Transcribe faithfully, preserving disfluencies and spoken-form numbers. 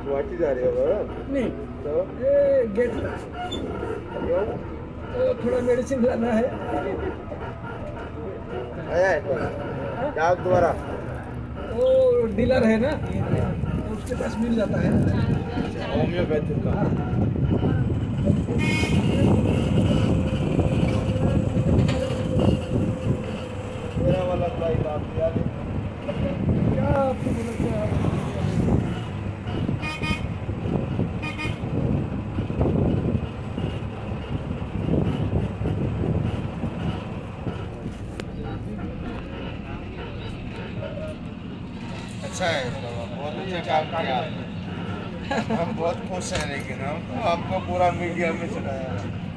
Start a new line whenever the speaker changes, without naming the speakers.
गुवाहाटी जा रहे हो?
नहीं
तो
ये गेट
क्यों
तो थोड़ा मेडिसिन लाना है।
आया है डाक द्वारा?
वो डीलर है ना, तो उसके पास मिल जाता है
होम्योपैथिक का। मेरा वाला भाई बाप याद है
क्या आपको बोला क्या?
अच्छा है, बहुत अच्छा काम किया आपने। हम बहुत खुश हैं, लेकिन हम आपको पूरा मीडिया में चलाया।